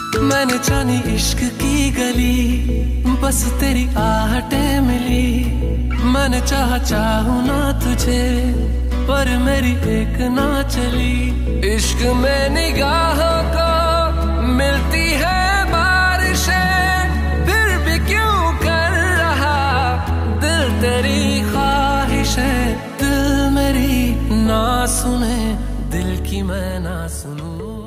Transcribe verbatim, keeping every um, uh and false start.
मैंने जानी इश्क की गली, बस तेरी आहटें मिली। मैंने चाहा चाहूं ना तुझे, पर मेरी एक ना चली। इश्क में निगाहों को मिलती है बारिशें, फिर भी क्यों कर रहा दिल तेरी ख्वाहिशें। दिल मेरी ना सुने, दिल की मैं ना सुनूं।